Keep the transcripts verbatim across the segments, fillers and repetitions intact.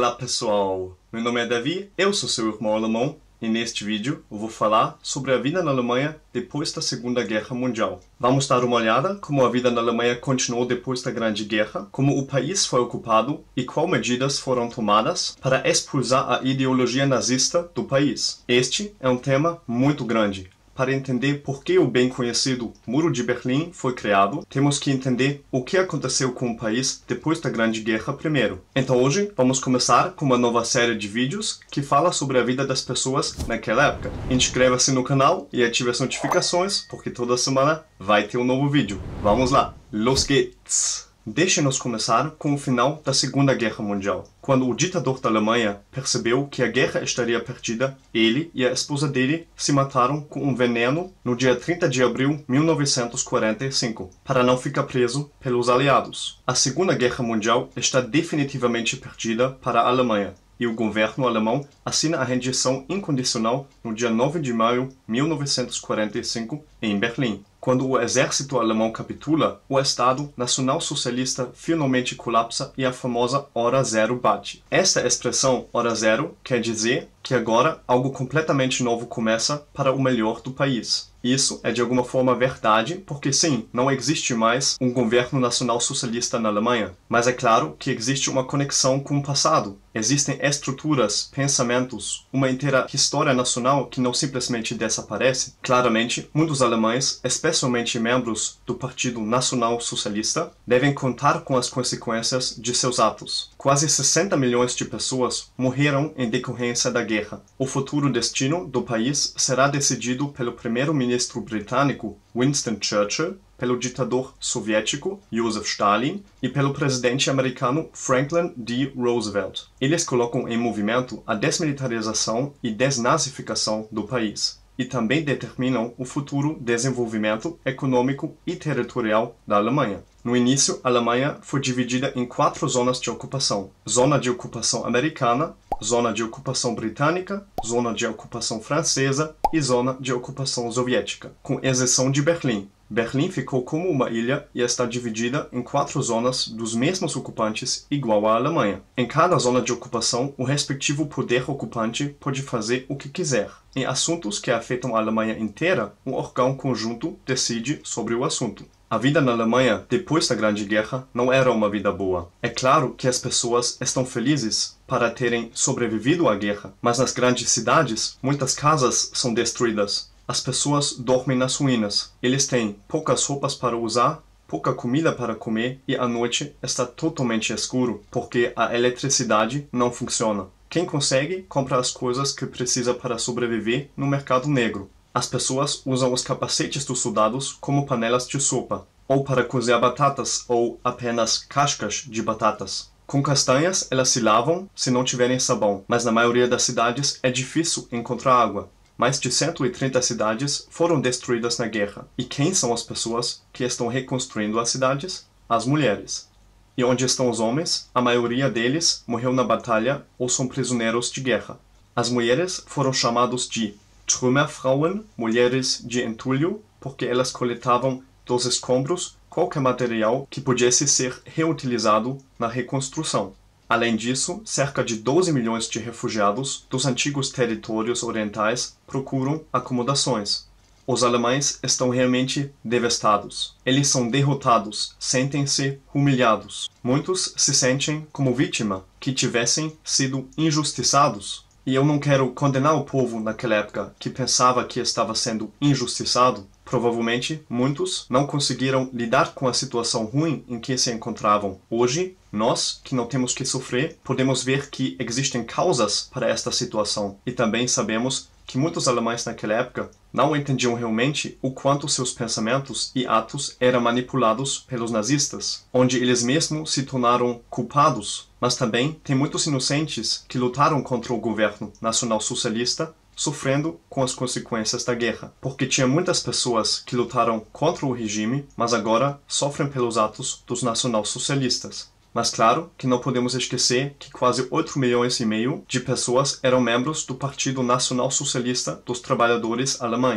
Olá pessoal, meu nome é Davi, eu sou seu irmão alemão e neste vídeo eu vou falar sobre a vida na Alemanha depois da Segunda Guerra Mundial. Vamos dar uma olhada como a vida na Alemanha continuou depois da Grande Guerra, como o país foi ocupado e quais medidas foram tomadas para expulsar a ideologia nazista do país. Este é um tema muito grande. Para entender por que o bem conhecido Muro de Berlim foi criado, temos que entender o que aconteceu com o país depois da Grande Guerra primeiro. Então hoje vamos começar com uma nova série de vídeos que fala sobre a vida das pessoas naquela época. Inscreva-se no canal e ative as notificações, porque toda semana vai ter um novo vídeo. Vamos lá! Los geht's! Deixe-nos começar com o final da Segunda Guerra Mundial. Quando o ditador da Alemanha percebeu que a guerra estaria perdida, ele e a esposa dele se mataram com um veneno no dia trinta de abril de mil novecentos e quarenta e cinco, para não ficar preso pelos aliados. A Segunda Guerra Mundial está definitivamente perdida para a Alemanha, e o governo alemão assina a rendição incondicional no dia nove de maio de mil novecentos e quarenta e cinco, em Berlim. Quando o exército alemão capitula, o Estado Nacional Socialista finalmente colapsa e a famosa Hora Zero bate. Esta expressão, Hora Zero, quer dizer que agora algo completamente novo começa para o melhor do país. Isso é de alguma forma verdade, porque sim, não existe mais um governo nacional socialista na Alemanha. Mas é claro que existe uma conexão com o passado. Existem estruturas, pensamentos, uma inteira história nacional que não simplesmente desaparece. Claramente, muitos alemães, especialmente membros do Partido Nacional Socialista, devem contar com as consequências de seus atos. Quase sessenta milhões de pessoas morreram em decorrência da guerra. O futuro destino do país será decidido pelo primeiro-ministro britânico Winston Churchill, pelo ditador soviético Joseph Stalin e pelo presidente americano Franklin D. Roosevelt. Eles colocam em movimento a desmilitarização e desnazificação do país e também determinam o futuro desenvolvimento econômico e territorial da Alemanha. No início, a Alemanha foi dividida em quatro zonas de ocupação: zona de ocupação americana, zona de ocupação britânica, zona de ocupação francesa e zona de ocupação soviética, com exceção de Berlim. Berlim ficou como uma ilha e está dividida em quatro zonas dos mesmos ocupantes, igual à Alemanha. Em cada zona de ocupação, o respectivo poder ocupante pode fazer o que quiser. Em assuntos que afetam a Alemanha inteira, um órgão conjunto decide sobre o assunto. A vida na Alemanha, depois da Grande Guerra, não era uma vida boa. É claro que as pessoas estão felizes para terem sobrevivido à guerra, mas nas grandes cidades, muitas casas são destruídas. As pessoas dormem nas ruínas. Eles têm poucas roupas para usar, pouca comida para comer e à noite está totalmente escuro, porque a eletricidade não funciona. Quem consegue, compra as coisas que precisa para sobreviver no mercado negro. As pessoas usam os capacetes dos soldados como panelas de sopa, ou para cozer batatas ou apenas cascas de batatas. Com castanhas, elas se lavam se não tiverem sabão, mas na maioria das cidades é difícil encontrar água. Mais de cento e trinta cidades foram destruídas na guerra. E quem são as pessoas que estão reconstruindo as cidades? As mulheres. E onde estão os homens? A maioria deles morreu na batalha ou são prisioneiros de guerra. As mulheres foram chamadas de Trümmerfrauen, mulheres de entulho, porque elas coletavam dos escombros qualquer material que pudesse ser reutilizado na reconstrução. Além disso, cerca de doze milhões de refugiados dos antigos territórios orientais procuram acomodações. Os alemães estão realmente devastados. Eles são derrotados, sentem-se humilhados. Muitos se sentem como vítima, que tivessem sido injustiçados. E eu não quero condenar o povo naquela época que pensava que estava sendo injustiçado. Provavelmente, muitos não conseguiram lidar com a situação ruim em que se encontravam. Hoje, nós, que não temos que sofrer, podemos ver que existem causas para esta situação. E também sabemos que muitos alemães naquela época não entendiam realmente o quanto seus pensamentos e atos eram manipulados pelos nazistas, onde eles mesmos se tornaram culpados. Mas também tem muitos inocentes que lutaram contra o governo nacional socialista, sofrendo com as consequências da guerra, porque tinha muitas pessoas que lutaram contra o regime, mas agora sofrem pelos atos dos nacionalsocialistas. Mas claro que não podemos esquecer que quase oito milhões e meio de pessoas eram membros do Partido Nacional Socialista dos Trabalhadores Alemães.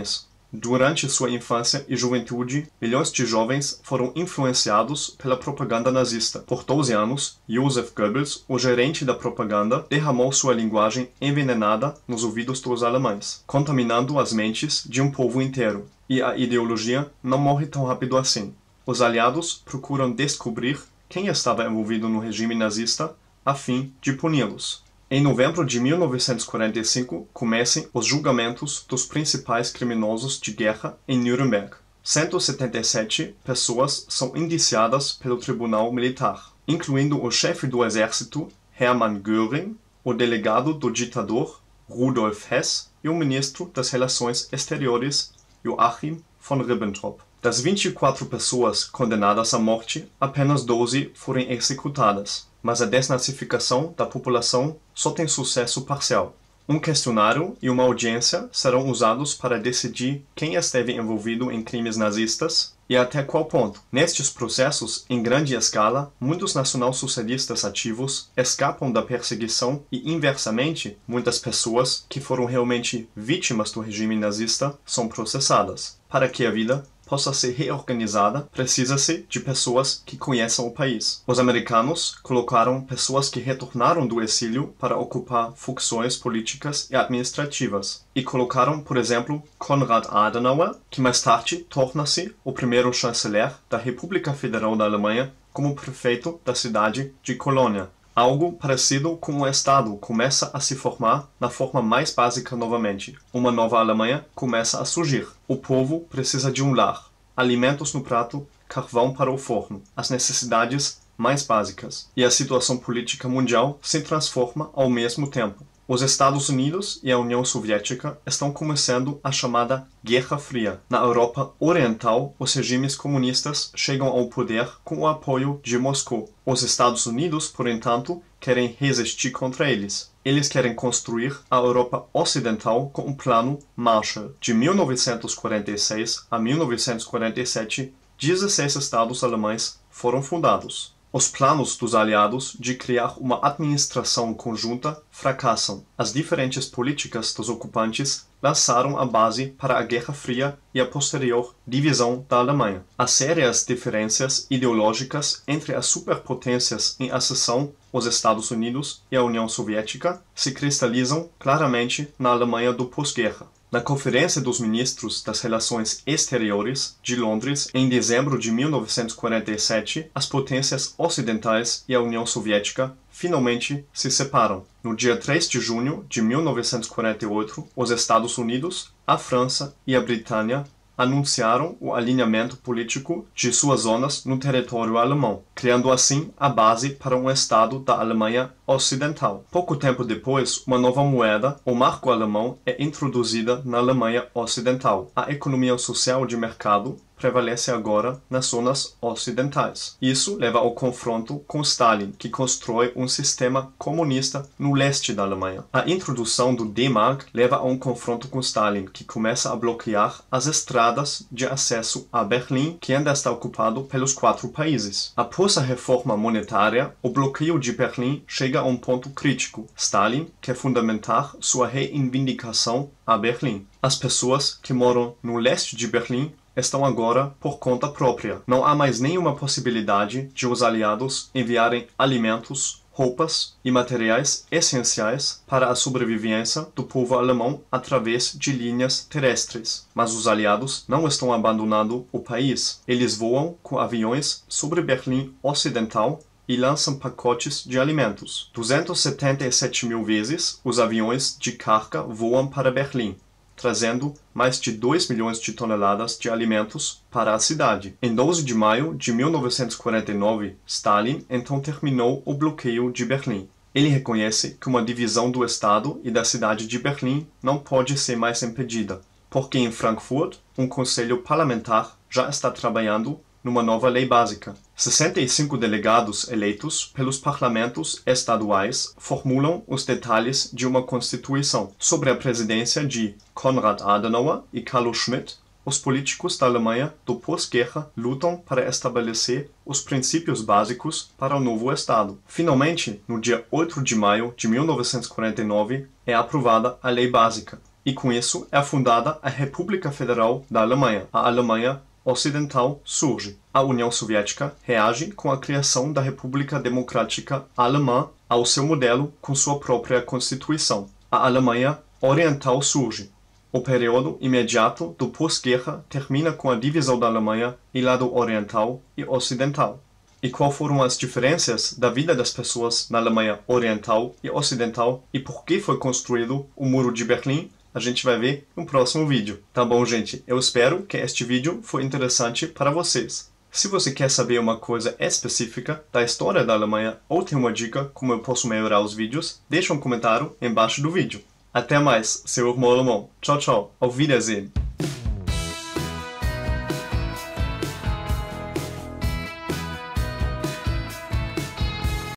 Durante sua infância e juventude, milhões de jovens foram influenciados pela propaganda nazista. Por doze anos, Joseph Goebbels, o gerente da propaganda, derramou sua linguagem envenenada nos ouvidos dos alemães, contaminando as mentes de um povo inteiro. E a ideologia não morre tão rápido assim. Os aliados procuram descobrir quem estava envolvido no regime nazista a fim de puni-los. Em novembro de mil novecentos e quarenta e cinco, começam os julgamentos dos principais criminosos de guerra em Nuremberg. cento e setenta e sete pessoas são indiciadas pelo Tribunal Militar, incluindo o chefe do exército, Hermann Göring, o delegado do ditador, Rudolf Hess, e o ministro das Relações Exteriores, Joachim von Ribbentrop. Das vinte e quatro pessoas condenadas à morte, apenas doze foram executadas. Mas a desnazificação da população só tem sucesso parcial. Um questionário e uma audiência serão usados para decidir quem esteve envolvido em crimes nazistas e até qual ponto. Nestes processos, em grande escala, muitos nacionalsocialistas ativos escapam da perseguição e, inversamente, muitas pessoas que foram realmente vítimas do regime nazista são processadas. Para que a vida possa ser reorganizada, precisa-se de pessoas que conheçam o país. Os americanos colocaram pessoas que retornaram do exílio para ocupar funções políticas e administrativas. E colocaram, por exemplo, Konrad Adenauer, que mais tarde torna-se o primeiro chanceler da República Federal da Alemanha, como prefeito da cidade de Colônia. Algo parecido com o Estado começa a se formar na forma mais básica novamente. Uma nova Alemanha começa a surgir. O povo precisa de um lar, alimentos no prato, carvão para o forno, as necessidades mais básicas. E a situação política mundial se transforma ao mesmo tempo. Os Estados Unidos e a União Soviética estão começando a chamada Guerra Fria. Na Europa Oriental, os regimes comunistas chegam ao poder com o apoio de Moscou. Os Estados Unidos, por entanto, querem resistir contra eles. Eles querem construir a Europa Ocidental com o Plano Marshall. De mil novecentos e quarenta e seis a mil novecentos e quarenta e sete, dezesseis estados alemães foram fundados. Os planos dos aliados de criar uma administração conjunta fracassam. As diferentes políticas dos ocupantes lançaram a base para a Guerra Fria e a posterior divisão da Alemanha. As sérias diferenças ideológicas entre as superpotências em ascensão, os Estados Unidos e a União Soviética, se cristalizam claramente na Alemanha do pós-guerra. Na Conferência dos Ministros das Relações Exteriores de Londres, em dezembro de mil novecentos e quarenta e sete, as potências ocidentais e a União Soviética finalmente se separam. No dia três de junho de mil novecentos e quarenta e oito, os Estados Unidos, a França e a Bretanha anunciaram o alinhamento político de suas zonas no território alemão, criando assim a base para um Estado da Alemanha Ocidental. Pouco tempo depois, uma nova moeda, o marco alemão, é introduzida na Alemanha Ocidental. A economia social de mercado prevalece agora nas zonas ocidentais. Isso leva ao confronto com Stalin, que constrói um sistema comunista no leste da Alemanha. A introdução do D-Mark leva a um confronto com Stalin, que começa a bloquear as estradas de acesso a Berlim, que ainda está ocupado pelos quatro países. Após a reforma monetária, o bloqueio de Berlim chega a um ponto crítico. Stalin quer fundamentar sua reivindicação a Berlim. As pessoas que moram no leste de Berlim estão agora por conta própria. Não há mais nenhuma possibilidade de os aliados enviarem alimentos, roupas e materiais essenciais para a sobrevivência do povo alemão através de linhas terrestres. Mas os aliados não estão abandonando o país. Eles voam com aviões sobre Berlim Ocidental e lançam pacotes de alimentos. duzentos e setenta e sete mil vezes os aviões de carga voam para Berlim, trazendo mais de dois milhões de toneladas de alimentos para a cidade. Em doze de maio de mil novecentos e quarenta e nove, Stalin então terminou o bloqueio de Berlim. Ele reconhece que uma divisão do Estado e da cidade de Berlim não pode ser mais impedida, porque em Frankfurt um conselho parlamentar já está trabalhando numa nova lei básica. sessenta e cinco delegados eleitos pelos parlamentos estaduais formulam os detalhes de uma constituição. Sob a presidência de Konrad Adenauer e Carlo Schmitt, os políticos da Alemanha do pós-guerra lutam para estabelecer os princípios básicos para o novo Estado. Finalmente, no dia oito de maio de mil novecentos e quarenta e nove, é aprovada a Lei Básica. E com isso é fundada a República Federal da Alemanha. A Alemanha Ocidental surge. A União Soviética reage com a criação da República Democrática Alemã ao seu modelo com sua própria Constituição. A Alemanha Oriental surge. O período imediato do pós-guerra termina com a divisão da Alemanha em lado oriental e ocidental. E quais foram as diferenças da vida das pessoas na Alemanha Oriental e Ocidental e por que foi construído o Muro de Berlim? A gente vai ver no próximo vídeo. Tá bom, gente? Eu espero que este vídeo foi interessante para vocês. Se você quer saber uma coisa específica da história da Alemanha ou tem uma dica como eu posso melhorar os vídeos, deixa um comentário embaixo do vídeo. Até mais, seu irmão alemão. Tchau, tchau. Auf Wiedersehen.